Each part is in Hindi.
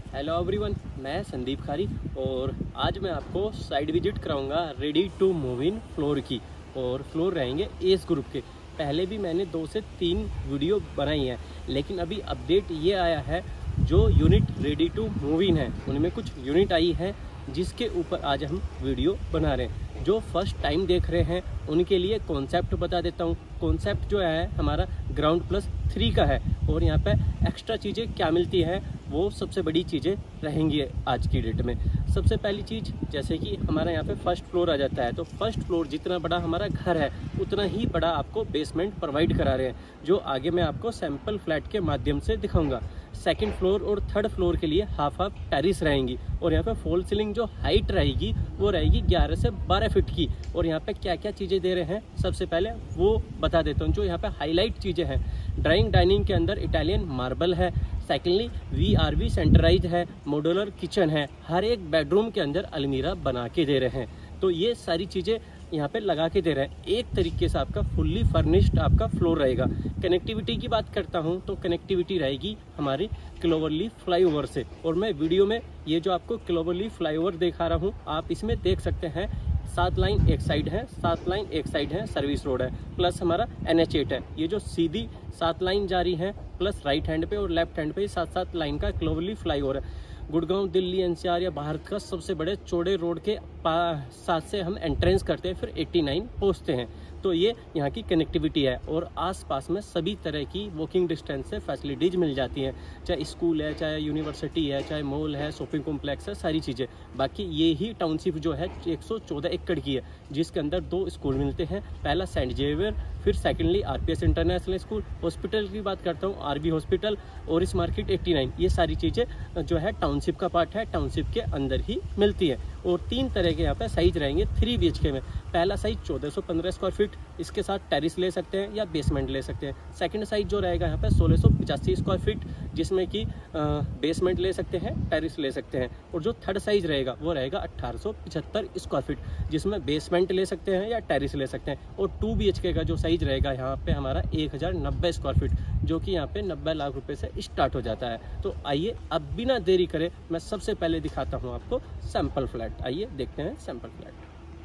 हेलो एवरीवन, मैं संदीप खारी और आज मैं आपको साइड विजिट कराऊंगा ready to move in floor की। और फ्लोर रहेंगे एस ग्रुप के। पहले भी मैंने 2 से 3 वीडियो बनाई हैं, लेकिन अभी अपडेट ये आया है जो unit ready to move in है उनमें कुछ यूनिट आई है जिसके ऊपर आज हम वीडियो बना रहे हैं। जो फर्स्ट टाइम देख रहे हैं उनके लिए कॉन्सेप्ट बता देता हूँ। कॉन्सेप्ट जो है हमारा ग्राउंड+3 का है और यहाँ पे एक्स्ट्रा चीज़ें क्या मिलती हैं वो सबसे बड़ी चीज़ें रहेंगी आज की डेट में। सबसे पहली चीज़ जैसे कि हमारा यहाँ पे फर्स्ट फ्लोर आ जाता है, तो फर्स्ट फ्लोर जितना बड़ा हमारा घर है उतना ही बड़ा आपको बेसमेंट प्रोवाइड करा रहे हैं, जो आगे मैं आपको सैंपल फ्लैट के माध्यम से दिखाऊंगा। सेकंड फ्लोर और थर्ड फ्लोर के लिए हाफ टेरिस रहेंगी और यहाँ पे फॉल सीलिंग जो हाइट रहेगी वो रहेगी 11 से 12 फीट की। और यहाँ पे क्या क्या चीज़ें दे रहे हैं सबसे पहले वो बता देता हूँ। जो यहाँ पे हाईलाइट चीज़ें हैं, ड्राइंग डाइनिंग के अंदर इटालियन मार्बल है। सेकेंडली VRV सेंटराइज है, मॉड्यूलर किचन है, हर एक बेडरूम के अंदर अलमीरा बना के दे रहे हैं। तो ये सारी चीज़ें यहाँ पे लगा के दे रहे हैं। एक तरीके से आपका फुल्ली फर्निश्ड आपका फ्लोर रहेगा। कनेक्टिविटी की बात करता हूँ तो कनेक्टिविटी रहेगी हमारी क्लोवरली फ्लाईओवर से। और मैं वीडियो में ये जो आपको क्लोवरली फ्लाईओवर दिखा रहा हूँ आप इसमें देख सकते हैं 7 लाइन एक साइड है, 7 लाइन एक साइड है, सर्विस रोड है, प्लस हमारा NH8 है। ये जो सीधी 7 लाइन जा रही है प्लस राइट हैंड पे और लेफ्ट हैंड पे 7-7 लाइन का क्लोवरली फ्लाईओवर है। गुड़गांव, दिल्ली, NCR या भारत का सबसे बड़े चौड़े रोड के साथ से हम एंट्रेंस करते हैं, फिर 89 पहुँचते हैं। तो ये यहाँ की कनेक्टिविटी है और आसपास में सभी तरह की वॉकिंग डिस्टेंस से फैसिलिटीज मिल जाती हैं, चाहे स्कूल है, चाहे यूनिवर्सिटी है, चाहे मॉल है, शॉपिंग कॉम्प्लेक्स है, सारी चीज़ें। बाकी ये ही टाउनशिप जो है 114 एकड़ की है, जिसके अंदर 2 स्कूल मिलते हैं। पहला सेंट जेवियर, फिर secondly RPS international school. Hospital की बात करता हूँ, RB हॉस्पिटल और इस मार्केट 89। ये सारी चीज़ें जो है टाउनशिप का पार्ट है, टाउनशिप के अंदर ही मिलती है। और 3 तरह के यहाँ पे साइज रहेंगे 3 BHK में। पहला साइज 1415 स्क्वायर फीट, इसके साथ टेरिस ले सकते हैं या बेसमेंट ले सकते हैं। सेकंड साइज जो रहेगा यहाँ पे 1685 स्क्वायर फीट, जिसमें कि बेसमेंट ले सकते हैं, टेरिस ले सकते हैं। और जो थर्ड साइज रहेगा वो रहेगा 1875 स्क्वायर फीट, जिसमें बेसमेंट ले सकते हैं या टेरिस ले सकते हैं। और 2 BHK का जो साइज रहेगा यहाँ पे हमारा 1090 स्क्वायर फीट, जो कि यहाँ पे 90 लाख रुपए से स्टार्ट हो जाता है। तो आइए अब बिना देरी करे मैं सबसे पहले दिखाता हूँ आपको सैंपल फ्लैट। आइए देखते हैं सैंपल फ्लैट।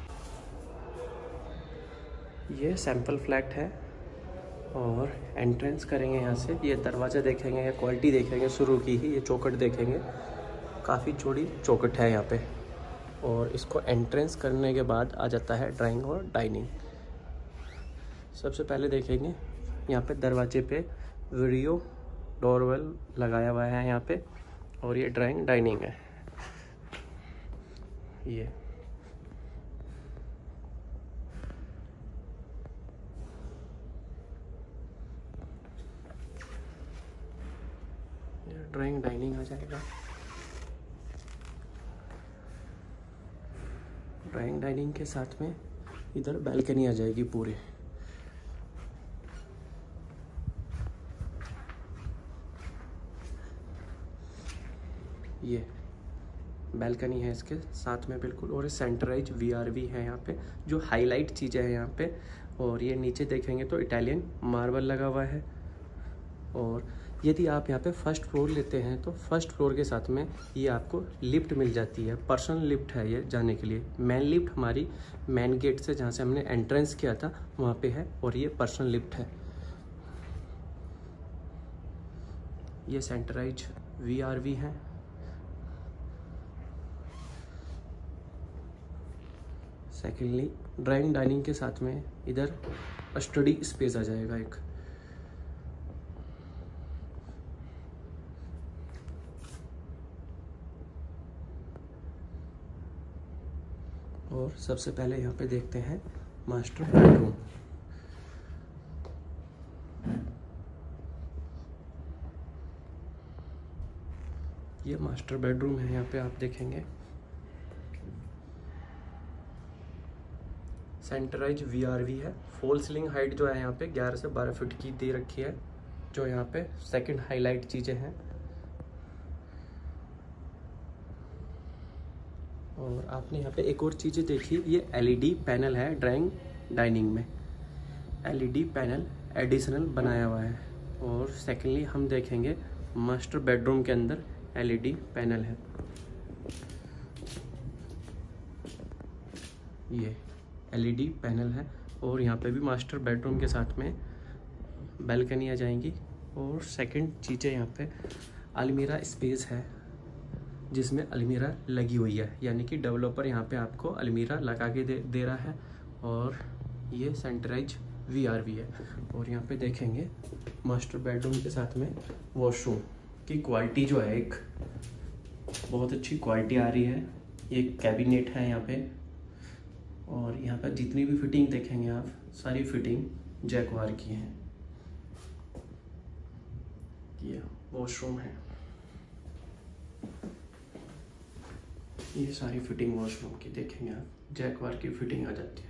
ये सैंपल फ्लैट है और एंट्रेंस करेंगे यहाँ से। ये दरवाज़ा देखेंगे या क्वालिटी देखेंगे शुरू की ही, ये चौखट देखेंगे, काफ़ी चौड़ी चौखट है यहाँ पे। और इसको एंट्रेंस करने के बाद आ जाता है ड्राइंग और डाइनिंग। सबसे पहले देखेंगे यहाँ पे दरवाजे पे वीडियो डोरवेल लगाया हुआ है यहाँ पे, और ये ड्राइंग डाइनिंग है। ये ड्राइंग डाइनिंग आ जाएगा। ड्राइंग डाइनिंग के साथ में इधर बैल्कनी आ जाएगी पूरी। ये बैल्कनी है इसके साथ में बिल्कुल, और सेंटराइज VRV है यहाँ पे, जो हाईलाइट चीज़ें हैं यहाँ पे। और ये नीचे देखेंगे तो इटालियन मार्बल लगा हुआ है। और यदि आप यहाँ पे फर्स्ट फ्लोर लेते हैं तो फर्स्ट फ्लोर के साथ में ये आपको लिफ्ट मिल जाती है। पर्सनल लिफ्ट है ये जाने के लिए। मेन लिफ्ट हमारी मेन गेट से जहाँ से हमने एंट्रेंस किया था वहाँ पे है, और ये पर्सनल लिफ्ट है। ये सेंटराइज VRV है। सेकेंडली ड्राइंग डाइनिंग के साथ में इधर स्टडी स्पेस आ जाएगा एक। और सबसे पहले यहाँ पे देखते हैं मास्टर बेडरूम। ये मास्टर बेडरूम है, यहाँ पे आप देखेंगे सेंटराइज VRV है। फॉल सीलिंग हाइट जो है यहाँ पे 11 से 12 फीट की दे रखी है, जो यहाँ पे सेकंड हाईलाइट चीज़ें हैं। और आपने यहाँ पे एक और चीज़ें देखी, ये LED पैनल है ड्राइंग डाइनिंग में। LED पैनल एडिशनल बनाया हुआ है। और सेकेंडली हम देखेंगे मास्टर बेडरूम के अंदर LED पैनल है। ये LED पैनल है और यहाँ पे भी मास्टर बेडरूम के साथ में बैल्कनी आ जाएंगी। और सेकंड चीज़ें यहाँ पे अलमीरा स्पेस है जिसमें अलमीरा लगी हुई है, यानी कि डेवलपर यहाँ पे आपको अलमीरा लगा के दे रहा है। और ये सेंटराइज VRV है। और यहाँ पे देखेंगे मास्टर बेडरूम के साथ में वॉशरूम की क्वालिटी जो है एक बहुत अच्छी क्वालिटी आ रही है। ये कैबिनेट है यहाँ पे और यहाँ पर जितनी भी फिटिंग देखेंगे आप सारी फिटिंग जैकवार की है। ये वॉशरूम है, ये सारी फिटिंग वॉशरूम की देखेंगे आप, जैकवार की फिटिंग आ जाती है।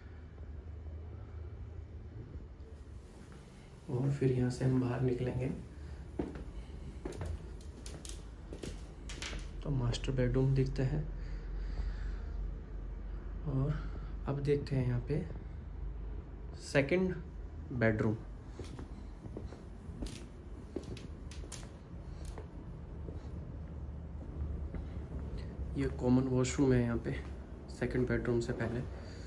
और फिर यहाँ से हम बाहर निकलेंगे तो मास्टर बेडरूम दिखते हैं। और अब देखते हैं यहाँ पे सेकंड बेडरूम। ये कॉमन वॉशरूम है यहाँ पे सेकंड बेडरूम से पहले।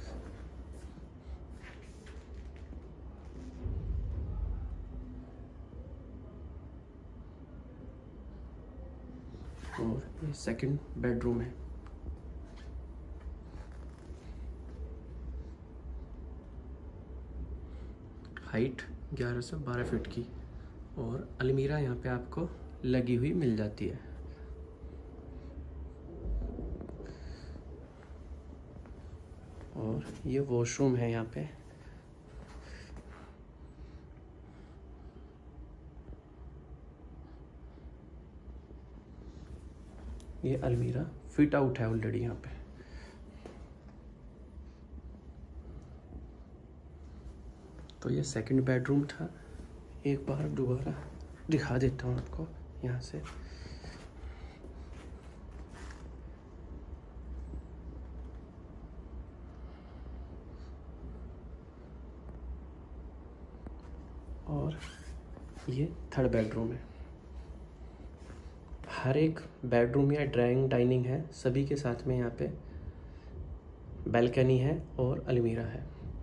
और ये सेकंड बेडरूम है। हाइट 11 से 12 फीट की और अलमीरा यहाँ पे आपको लगी हुई मिल जाती है। और ये वॉशरूम है यहाँ पे। ये अलमीरा फिट आउट है ऑलरेडी यहाँ पे। तो ये सेकंड बेडरूम था। एक बार दोबारा दिखा देता हूँ आपको यहाँ से। और ये थर्ड बेडरूम है। हर एक बेडरूम या ड्राइंग डाइनिंग है, सभी के साथ में यहाँ पे बैल्कनी है और अलमीरा है।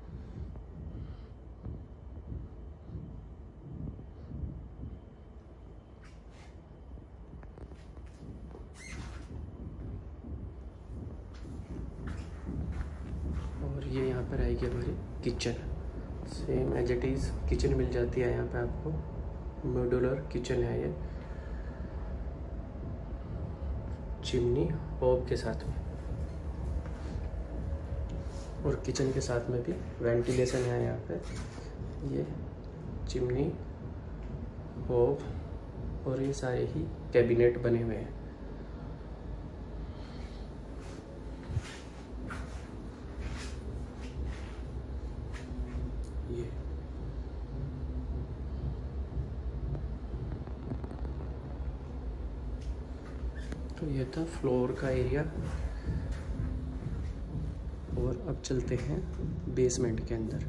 और ये यहाँ पर आएगी हमारी kitchen. Same as it is kitchen मिल जाती है यहाँ पे आपको। मॉड्यूलर किचन है ये, चिमनी होब के साथ में। और किचन के साथ में भी वेंटिलेशन है यहाँ पे। ये चिमनी होब और ये सारे ही कैबिनेट बने हुए हैं। ये तो ये था फ्लोर का एरिया। और अब चलते हैं बेसमेंट के अंदर।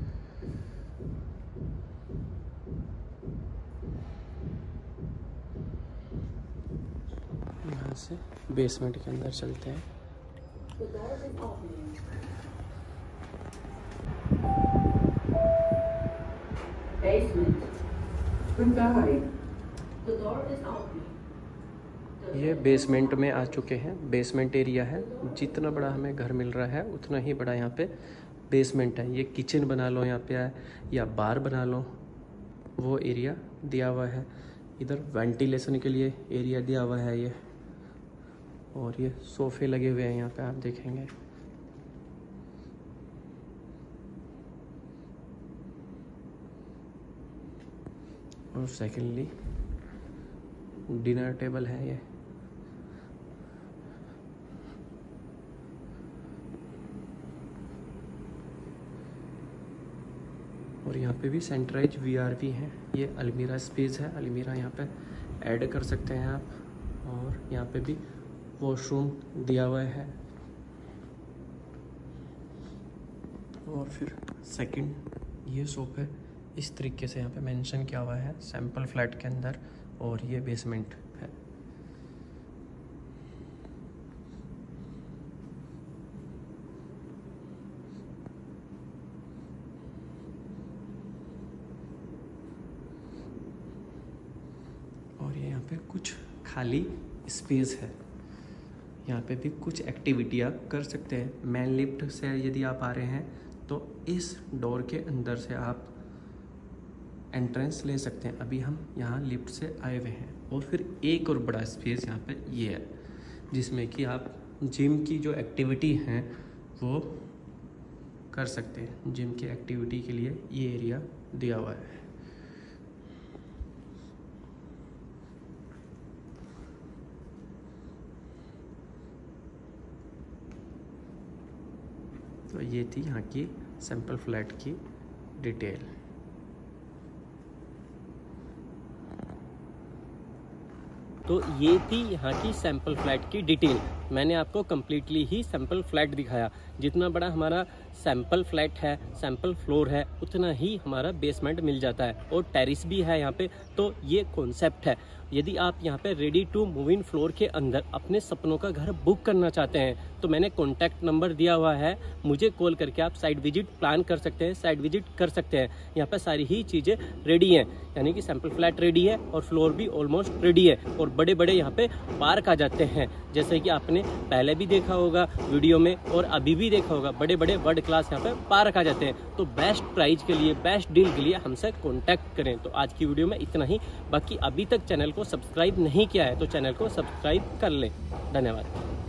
यहाँ से बेसमेंट के अंदर चलते हैं। ये बेसमेंट में आ चुके हैं। बेसमेंट एरिया है। जितना बड़ा हमें घर मिल रहा है उतना ही बड़ा यहाँ पे बेसमेंट है। ये किचन बना लो यहाँ पे है या बार बना लो, वो एरिया दिया हुआ है। इधर वेंटिलेशन के लिए एरिया दिया हुआ है ये। और ये सोफे लगे हुए हैं यहाँ पे, आप देखेंगे। और सेकेंडली डिनर टेबल है ये। और यहाँ पे भी सेंटराइज VRV है। ये अलमीरा स्पेस है। अलमीरा यहाँ पे ऐड कर सकते हैं आप। और यहाँ पे भी वॉशरूम दिया हुआ है। और फिर सेकंड ये सोफे इस तरीके से यहाँ पे मेंशन किया हुआ है सैंपल फ्लैट के अंदर। और ये बेसमेंट है। कुछ खाली स्पेस है। यहाँ पे भी कुछ एक्टिविटी आप कर सकते हैं। मेन लिफ्ट से यदि आप आ रहे हैं तो इस डोर के अंदर से आप एंट्रेंस ले सकते हैं। अभी हम यहाँ लिफ्ट से आए हुए हैं। और फिर एक और बड़ा स्पेस यहाँ पे ये है, जिसमें कि आप जिम की जो एक्टिविटी हैं वो कर सकते हैं। जिम की एक्टिविटी के लिए ये एरिया दिया हुआ है। तो ये थी यहाँ की सैंपल फ्लैट की डिटेल। तो ये थी यहाँ की सैंपल फ्लैट की डिटेल। मैंने आपको कम्प्लीटली ही सैंपल फ्लैट दिखाया। जितना बड़ा हमारा सैंपल फ्लैट है, सैंपल फ्लोर है, उतना ही हमारा बेसमेंट मिल जाता है और टेरिस भी है यहाँ पे। तो ये कॉन्सेप्ट है। यदि आप यहाँ पे ready to move in floor के अंदर अपने सपनों का घर बुक करना चाहते हैं तो मैंने कॉन्टैक्ट नंबर दिया हुआ है, मुझे कॉल करके आप साइट विजिट प्लान कर सकते हैं, साइट विजिट कर सकते हैं। यहाँ पे सारी ही चीज़ें रेडी हैं, यानी कि सैंपल फ्लैट रेडी है और फ्लोर भी ऑलमोस्ट रेडी है। और बड़े बड़े यहाँ पे पार्क आ जाते हैं, जैसे कि आपने पहले भी देखा होगा वीडियो में और अभी भी देखा होगा, बड़े बड़े वर्ल्ड क्लास यहाँ पे पार्क आ जाते हैं। तो बेस्ट प्राइस के लिए, बेस्ट डील के लिए हमसे कॉन्टैक्ट करें। तो आज की वीडियो में इतना ही। बाकी अभी तक चैनल को सब्सक्राइब नहीं किया है तो चैनल को सब्सक्राइब कर लें। धन्यवाद।